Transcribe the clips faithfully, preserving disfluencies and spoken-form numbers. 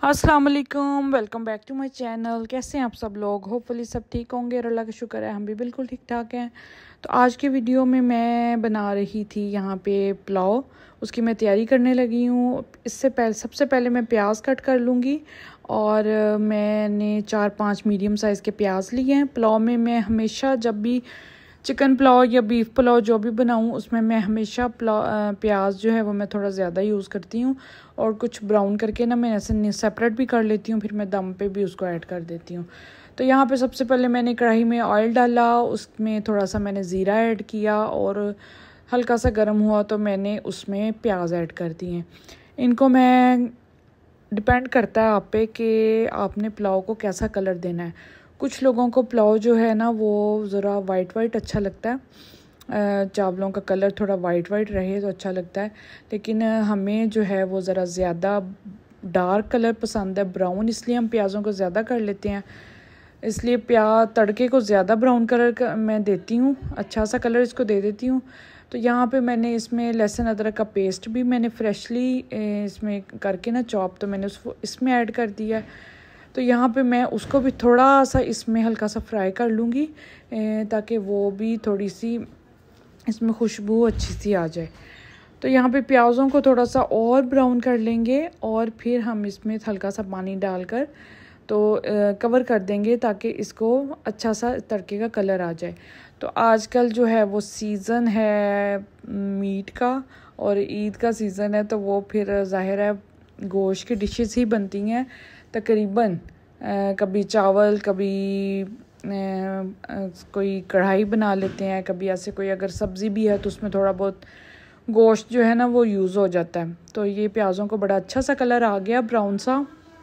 अस्सलाम वालेकुम, welcome back to my channel. कैसे हैं आप सब लोग? होपफुली सब ठीक होंगे और अल्लाह का शुक्र है हम भी बिल्कुल ठीक ठाक हैं। तो आज के वीडियो में मैं बना रही थी यहाँ पे पुलाव, उसकी मैं तैयारी करने लगी हूँ। इससे पहले सबसे पहले मैं प्याज कट कर लूँगी और मैंने चार पांच मीडियम साइज़ के प्याज लिए हैं। पुलाव में मैं हमेशा जब भी चिकन पुलाव या बीफ पुलाव जो भी बनाऊँ उसमें मैं हमेशा पुलाव प्याज जो है वो मैं थोड़ा ज़्यादा यूज़ करती हूँ और कुछ ब्राउन करके ना मैं ऐसे सेपरेट भी कर लेती हूँ, फिर मैं दम पे भी उसको ऐड कर देती हूँ। तो यहाँ पे सबसे पहले मैंने कढ़ाई में ऑयल डाला, उसमें थोड़ा सा मैंने ज़ीरा ऐड किया और हल्का सा गर्म हुआ तो मैंने उसमें प्याज ऐड कर दिए। इनको मैं डिपेंड करता है आप पे कि आपने पुलाव को कैसा कलर देना है। कुछ लोगों को पुलाव जो है ना वो ज़रा वाइट वाइट अच्छा लगता है, चावलों का कलर थोड़ा वाइट वाइट रहे तो अच्छा लगता है, लेकिन हमें जो है वो ज़रा ज़्यादा डार्क कलर पसंद है, ब्राउन, इसलिए हम प्याज़ों को ज़्यादा कर लेते हैं। इसलिए प्याज तड़के को ज़्यादा ब्राउन कलर का मैं देती हूँ, अच्छा सा कलर इसको दे देती हूँ। तो यहाँ पे मैंने इसमें लहसुन अदरक का पेस्ट भी मैंने फ्रेशली इसमें करके ना चॉप, तो मैंने उसको इसमें ऐड कर दिया। तो यहाँ पे मैं उसको भी थोड़ा सा इसमें हल्का सा फ्राई कर लूँगी ताकि वो भी थोड़ी सी इसमें खुशबू अच्छी सी आ जाए। तो यहाँ पे प्याज़ों को थोड़ा सा और ब्राउन कर लेंगे और फिर हम इसमें हल्का सा पानी डालकर तो कवर कर देंगे ताकि इसको अच्छा सा तड़के का कलर आ जाए। तो आजकल जो है वो सीज़न है मीट का और ईद का सीज़न है, तो वो फिर ज़ाहिर है गोश्त की डिशेस ही बनती हैं तकरीबन। कभी चावल, कभी आ, कोई कढ़ाई बना लेते हैं, कभी ऐसे कोई अगर सब्ज़ी भी है तो उसमें थोड़ा बहुत गोश्त जो है ना वो यूज़ हो जाता है। तो ये प्याज़ों को बड़ा अच्छा सा कलर आ गया ब्राउन सा।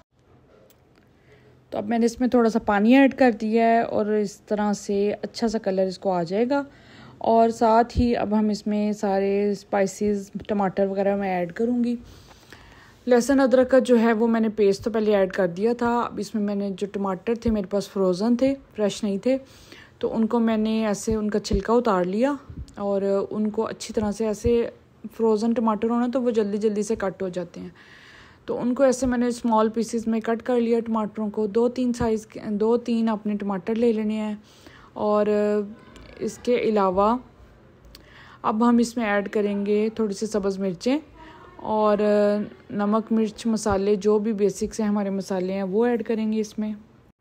तो अब मैंने इसमें थोड़ा सा पानी ऐड कर दिया है और इस तरह से अच्छा सा कलर इसको आ जाएगा। और साथ ही अब हम इसमें सारे स्पाइसेस, टमाटर वगैरह मैं ऐड करूँगी। लहसुन अदरक का जो है वो मैंने पेस्ट तो पहले ऐड कर दिया था। अब इसमें मैंने जो टमाटर थे मेरे पास फ्रोज़न थे, फ्रेश नहीं थे, तो उनको मैंने ऐसे उनका छिलका उतार लिया और उनको अच्छी तरह से, ऐसे फ्रोज़न टमाटर होना तो वो जल्दी जल्दी से कट हो जाते हैं, तो उनको ऐसे मैंने स्मॉल पीसेस में कट कर लिया टमाटरों को। दो तीन साइज़ के दो तीन अपने टमाटर ले लेने हैं। और इसके अलावा अब हम इसमें ऐड करेंगे थोड़ी सी सब्ज़ मिर्चें और नमक, मिर्च, मसाले जो भी बेसिक्स हैं हमारे मसाले हैं वो ऐड करेंगे इसमें।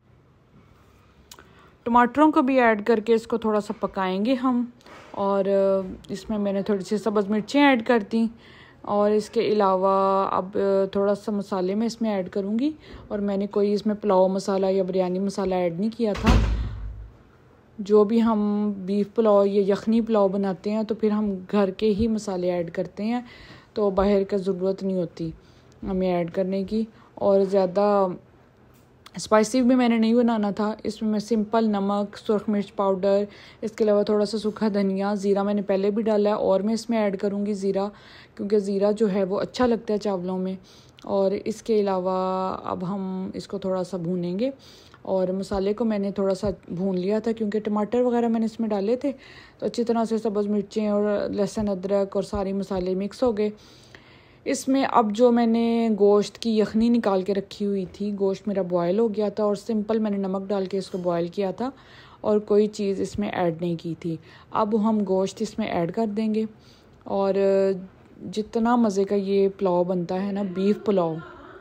टमाटरों को भी ऐड करके इसको थोड़ा सा पकाएंगे हम। और इसमें मैंने थोड़ी सी सब्ज़ मिर्चें ऐड कर दी और इसके अलावा अब थोड़ा सा मसाले मैं इसमें ऐड करूँगी। और मैंने कोई इसमें पुलाव मसाला या बिरयानी मसाला ऐड नहीं किया था। जो भी हम बीफ पुलाव या यखनी पुलाव बनाते हैं तो फिर हम घर के ही मसाले ऐड करते हैं, तो बाहर का ज़रूरत नहीं होती हमें ऐड करने की। और ज़्यादा स्पाइसी भी मैंने नहीं बनाना था। इसमें मैं सिंपल नमक, सुरख मिर्च पाउडर, इसके अलावा थोड़ा सा सूखा धनिया, ज़ीरा मैंने पहले भी डाला है और मैं इसमें ऐड करूँगी ज़ीरा, क्योंकि ज़ीरा जो है वो अच्छा लगता है चावलों में। और इसके अलावा अब हम इसको थोड़ा सा भूनेंगे और मसाले को मैंने थोड़ा सा भून लिया था क्योंकि टमाटर वगैरह मैंने इसमें डाले थे, तो अच्छी तरह से सब्ज़ मिर्चें और लहसुन अदरक और सारे मसाले मिक्स हो गए। इसमें अब जो मैंने गोश्त की यखनी निकाल के रखी हुई थी, गोश्त मेरा बॉयल हो गया था और सिंपल मैंने नमक डाल के इसको बॉयल किया था और कोई चीज़ इसमें ऐड नहीं की थी। अब हम गोश्त इसमें ऐड कर देंगे और जितना मज़े का ये पुलाव बनता है ना, बीफ पुलाव,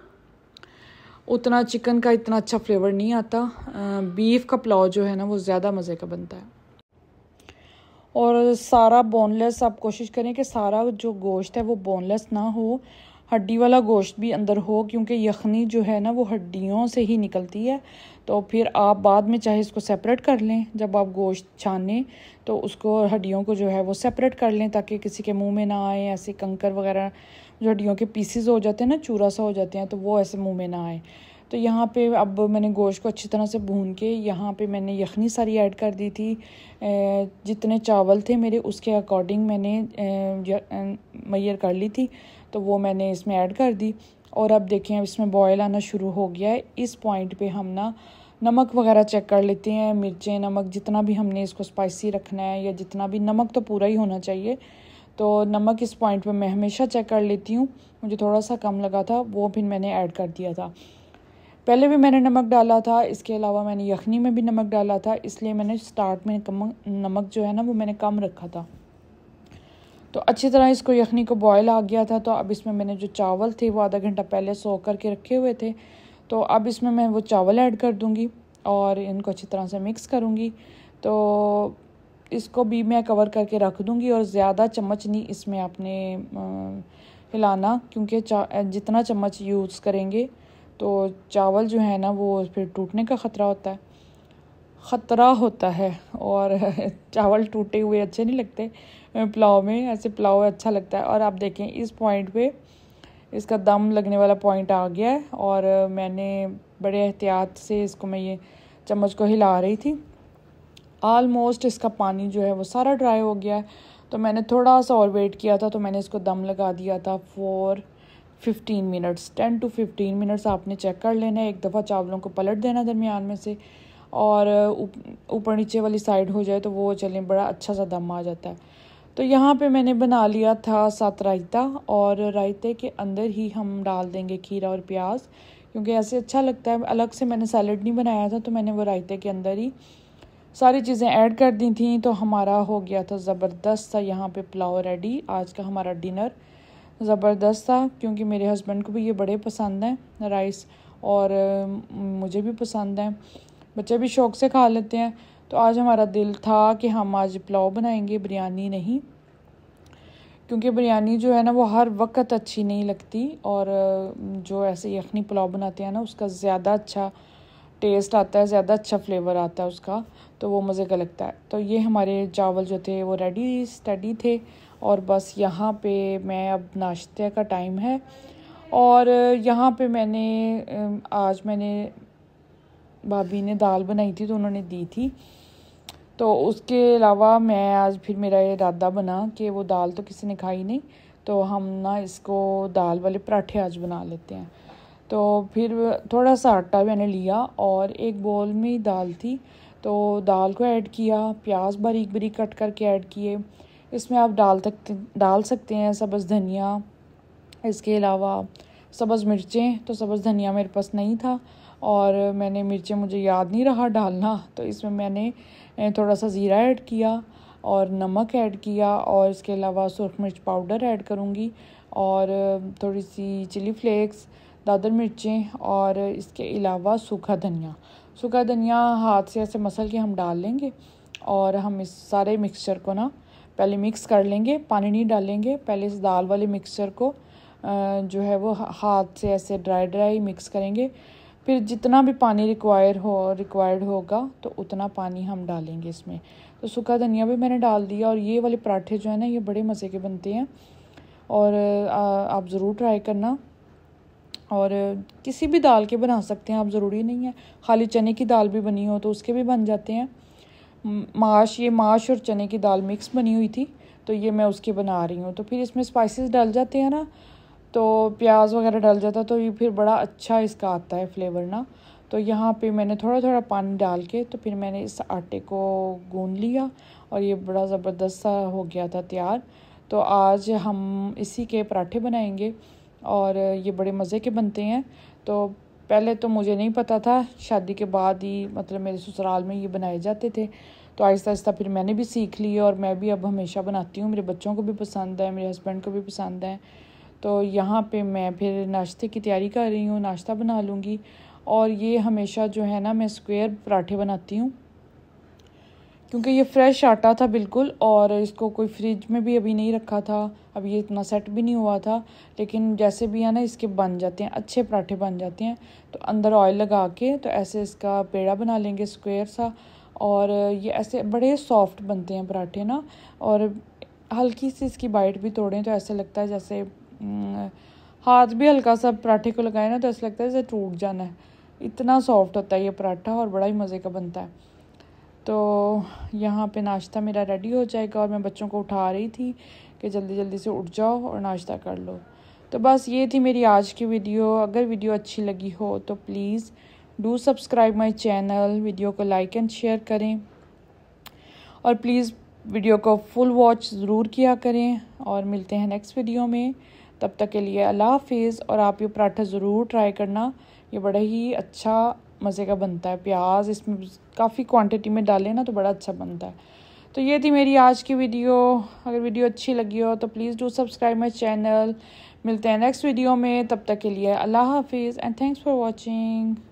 उतना चिकन का इतना अच्छा फ्लेवर नहीं आता। बीफ का पुलाव जो है ना वो ज़्यादा मज़े का बनता है। और सारा बोनलेस, आप कोशिश करें कि सारा जो गोश्त है वो बोनलेस ना हो, हड्डी वाला गोश्त भी अंदर हो, क्योंकि यखनी जो है ना वो हड्डियों से ही निकलती है। तो फिर आप बाद में चाहे इसको सेपरेट कर लें, जब आप गोश्त छानें तो उसको हड्डियों को जो है वो सेपरेट कर लें ताकि किसी के मुंह में ना आए। ऐसे कंकर वगैरह जो हड्डियों के पीसेस हो जाते हैं ना, चूरा सा हो जाते हैं, तो वो ऐसे मुँह में ना आए। तो यहाँ पे अब मैंने गोश्त को अच्छी तरह से भून के यहाँ पे मैंने यखनी सारी ऐड कर दी थी। जितने चावल थे मेरे उसके अकॉर्डिंग मैंने मैयर कर ली थी, तो वो मैंने इसमें ऐड कर दी। और अब देखें अब इसमें बॉयल आना शुरू हो गया है। इस पॉइंट पे हम ना नमक वगैरह चेक कर लेते हैं, मिर्चें, नमक, जितना भी हमने इसको स्पाइसी रखना है या जितना भी, नमक तो पूरा ही होना चाहिए। तो नमक इस पॉइंट पे मैं हमेशा चेक कर लेती हूँ, मुझे थोड़ा सा कम लगा था वो फिर मैंने ऐड कर दिया था। पहले भी मैंने नमक डाला था, इसके अलावा मैंने यखनी में भी नमक डाला था, इसलिए मैंने स्टार्ट में कम नमक जो है ना वो मैंने कम रखा था। तो अच्छी तरह इसको यखनी को बॉयल आ गया था। तो अब इसमें मैंने जो चावल थे वो आधा घंटा पहले सोक करके रखे हुए थे, तो अब इसमें मैं वो चावल ऐड कर दूँगी और इनको अच्छी तरह से मिक्स करूँगी। तो इसको भी मैं कवर करके रख दूँगी और ज़्यादा चम्मच नहीं इसमें आपने हिलाना, क्योंकि जितना चम्मच यूज़ करेंगे तो चावल जो है ना वो फिर टूटने का ख़तरा होता है ख़तरा होता है और चावल टूटे हुए अच्छे नहीं लगते पुलाव में, ऐसे पुलाव अच्छा लगता है। और आप देखें इस पॉइंट पे इसका दम लगने वाला पॉइंट आ गया है और मैंने बड़े एहतियात से इसको मैं ये चम्मच को हिला रही थी। ऑलमोस्ट इसका पानी जो है वो सारा ड्राई हो गया है। तो मैंने थोड़ा सा और वेट किया था, तो मैंने इसको दम लगा दिया था for fifteen minutes. Ten to fifteen minutes आपने चेक कर लेना है। एक दफ़ा चावलों को पलट देना दरमियान में से, और ऊपर नीचे वाली साइड हो जाए तो वो चलें बड़ा अच्छा सा दम आ जाता है। तो यहाँ पे मैंने बना लिया था साथ रायता, और रायते के अंदर ही हम डाल देंगे खीरा और प्याज, क्योंकि ऐसे अच्छा लगता है। अलग से मैंने सैलड नहीं बनाया था, तो मैंने वो रायते के अंदर ही सारी चीज़ें ऐड कर दी थी। तो हमारा हो गया था ज़बरदस्त सा यहाँ पे पुलाव रेडी। आज का हमारा डिनर ज़बरदस्त था, क्योंकि मेरे हस्बैंड को भी ये बड़े पसंद हैं राइस, और मुझे भी पसंद है, बच्चे भी शौक़ से खा लेते हैं। तो आज हमारा दिल था कि हम आज पुलाव बनाएंगे, बिरयानी नहीं, क्योंकि बिरयानी जो है ना वो हर वक्त अच्छी नहीं लगती, और जो ऐसे यखनी पुलाव बनाते हैं ना उसका ज़्यादा अच्छा टेस्ट आता है, ज़्यादा अच्छा फ्लेवर आता है उसका, तो वो मज़े का लगता है। तो ये हमारे चावल जो थे वो रेडी स्टडी थे, और बस यहाँ पे मैं अब नाश्ते का टाइम है। और यहाँ पे मैंने आज मैंने भाभी ने दाल बनाई थी तो उन्होंने दी थी, तो उसके अलावा मैं आज फिर मेरा इरादा बना कि वो दाल तो किसी ने खाई नहीं, तो हम ना इसको दाल वाले पराठे आज बना लेते हैं। तो फिर थोड़ा सा आटा मैंने लिया और एक बोल में दाल थी, तो दाल को ऐड किया, प्याज बारीक बारीक कट करके ऐड किए। इसमें आप डाल सकते डाल सकते हैं सब्ज़ धनिया, इसके अलावा सब्ज़ मिर्चें। तो सब्ज़ धनिया मेरे पास नहीं था और मैंने मिर्चें मुझे याद नहीं रहा डालना, तो इसमें मैंने थोड़ा सा ज़ीरा ऐड किया और नमक ऐड किया, और इसके अलावा सुरख मिर्च पाउडर ऐड करूँगी, और थोड़ी सी चिली फ्लेक्स, दादर मिर्चें, और इसके अलावा सूखा धनिया। सूखा धनिया हाथ से ऐसे मसल के हम डाल लेंगे, और हम इस सारे मिक्सचर को ना पहले मिक्स कर लेंगे, पानी नहीं डालेंगे। पहले इस दाल वाले मिक्सचर को जो है वो हाथ से ऐसे ड्राई ड्राई मिक्स करेंगे, फिर जितना भी पानी रिक्वायर हो रिक्वायर्ड होगा तो उतना पानी हम डालेंगे इसमें। तो सूखा धनिया भी मैंने डाल दिया, और ये वाले पराठे जो है ना ये बड़े मज़े के बनते हैं, और आप ज़रूर ट्राई करना। और किसी भी दाल के बना सकते हैं आप, ज़रूरी नहीं है खाली चने की दाल भी बनी हो तो उसके भी बन जाते हैं। माश ये माश और चने की दाल मिक्स बनी हुई थी, तो ये मैं उसके बना रही हूँ। तो फिर इसमें स्पाइसेस डल जाते हैं ना, तो प्याज वगैरह डल जाता, तो ये फिर बड़ा अच्छा इसका आता है फ्लेवर ना। तो यहाँ पे मैंने थोड़ा थोड़ा पानी डाल के तो फिर मैंने इस आटे को गूंद लिया, और ये बड़ा ज़बरदस्त सा हो गया था तैयार। तो आज हम इसी के पराठे बनाएंगे, और ये बड़े मज़े के बनते हैं। तो पहले तो मुझे नहीं पता था, शादी के बाद ही मतलब मेरे ससुराल में ये बनाए जाते थे, तो आहिस्ता आहिस्ता फिर मैंने भी सीख ली, और मैं भी अब हमेशा बनाती हूँ। मेरे बच्चों को भी पसंद है, मेरे हस्बैंड को भी पसंद है। तो यहाँ पे मैं फिर नाश्ते की तैयारी कर रही हूँ, नाश्ता बना लूँगी। और ये हमेशा जो है ना मैं स्क्वायर पराठे बनाती हूँ, क्योंकि ये फ्रेश आटा था बिल्कुल, और इसको कोई फ्रिज में भी अभी नहीं रखा था, अभी ये इतना सेट भी नहीं हुआ था। लेकिन जैसे भी है ना इसके बन जाते हैं, अच्छे पराठे बन जाते हैं। तो अंदर ऑयल लगा के तो ऐसे इसका पेड़ा बना लेंगे स्क्वायर सा, और ये ऐसे बड़े सॉफ्ट बनते हैं पराठे ना, और हल्की सी इसकी बाइट भी तोड़ें तो ऐसे लगता है जैसे हाथ भी हल्का सा पराठे को लगाए ना तो ऐसा लगता है जैसे टूट जाना है, इतना सॉफ्ट होता है ये पराठा, और बड़ा ही मज़े का बनता है। तो यहाँ पे नाश्ता मेरा रेडी हो जाएगा, और मैं बच्चों को उठा रही थी कि जल्दी जल्दी से उठ जाओ और नाश्ता कर लो। तो बस ये थी मेरी आज की वीडियो। अगर वीडियो अच्छी लगी हो तो please do subscribe my channel, video को लाइक एंड शेयर करें, और प्लीज़ वीडियो को फुल वॉच ज़रूर किया करें। और मिलते हैं नेक्स्ट वीडियो में, तब तक के लिए अल्लाह हाफिज़। और आप ये पराठा ज़रूर ट्राई करना, ये बड़ा ही अच्छा मज़े का बनता है। प्याज इसमें काफ़ी क्वांटिटी में डालें ना तो बड़ा अच्छा बनता है। तो ये थी मेरी आज की वीडियो। अगर वीडियो अच्छी लगी हो तो please do subscribe my channel. मिलते हैं नेक्स्ट वीडियो में, तब तक के लिए अल्लाह हाफिज़ एंड थैंक्स फॉर वॉचिंग।